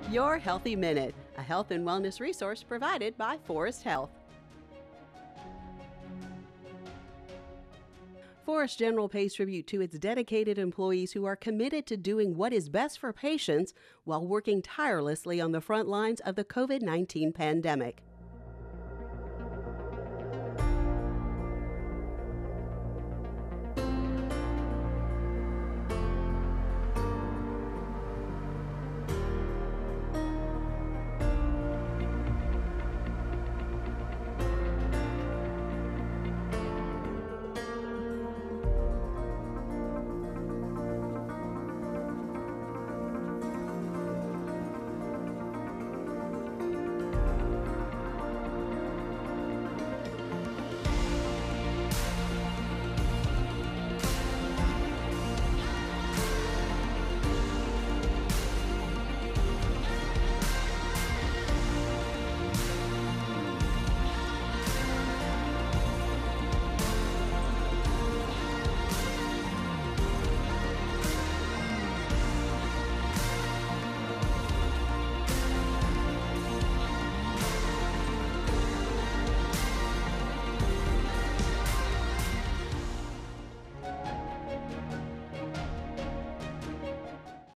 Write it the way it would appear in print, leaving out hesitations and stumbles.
Your Healthy Minute, a health and wellness resource provided by Forest Health. Forest General pays tribute to its dedicated employees who are committed to doing what is best for patients while working tirelessly on the front lines of the COVID-19 pandemic.